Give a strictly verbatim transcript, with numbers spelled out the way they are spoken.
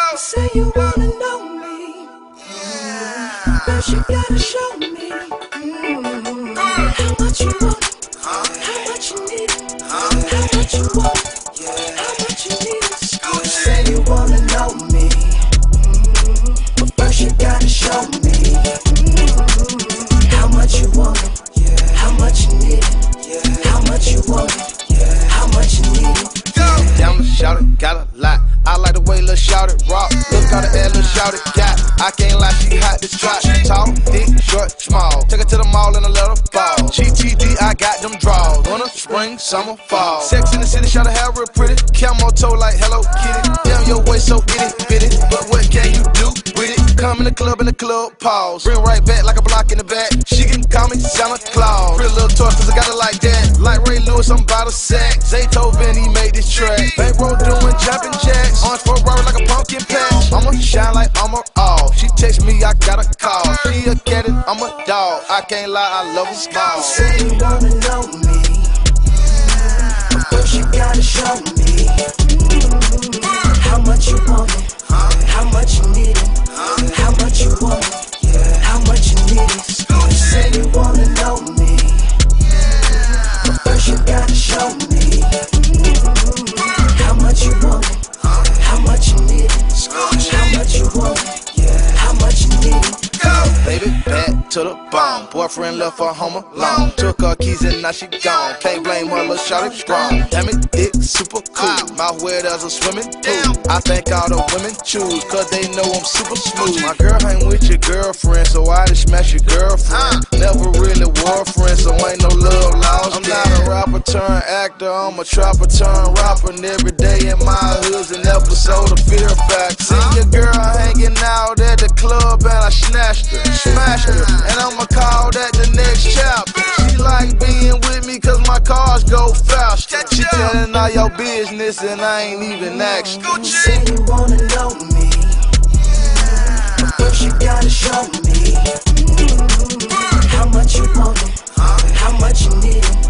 You say you wanna know me, yeah. First you gotta show me mm. How much you want it, huh? How much you need it, huh? How much you want it, yeah. How much you need it. You say you wanna know me, mm. But first you gotta show me mm. How much you want it, yeah. How much you need it, yeah. How much you want it, yeah. How much you need it. Down the shout it, got a lot. I like the way Lil' Shawty rock. Look how the air Lil' Shawty got. I can't lie, she hot this trap. Tall, thick, short, small. Take her to the mall in a little ball. G T D, I got them draws. Winter, spring, summer, fall. Sex in the city, Shawty hair real pretty. Camo toe like Hello Kitty. Damn, your waist so itty bitty. But what can you do with it? Come in the club, in the club, pause. Bring right back like a block in the back. She can call me Santa Claus. Real little toy, cause I got it like that. Like Ray Lewis, I'm about to sack. Zaytoven, he made this track. Bankroll doing jumping jacks. Orange for Robert like a pumpkin patch. I'ma shine like I'm a all. She text me, I got a call. She a cat and I'm a dog. I can't lie, I love her small. You say you wanna know me, but first you gotta show me mm. How much you want it, how much you need it, how much you want it, yeah. How much you need it. You say you wanna know me, but first you gotta show me mm. How much you want it, how much you need it, how much you want it, yeah. How much you need it. Baby, back to the bone. Boyfriend left her home alone. Took her keys and now she gone. Can't blame her, Lil' Shawty strong. Damn it, dick super cool. Mouth wet as a swimming pool. I think all the women choose, cause they know I'm super smooth. My girl hang with your girlfriend, so I just smash your girlfriend. Never really war friend, so ain't no love lost. I'm not a rapper turn actor, I'm a trapper turn rapper. And every day in my hood's an episode of Fear Factor. See your girl hanging out at the club and I snatched her, smashed her, and I'ma call that the next chapter. She like being with me cause my cars go faster. She telling all your business and I ain't even asked. You say you wanna know me, but first you gotta show me mm. How much you want it, how much you need it,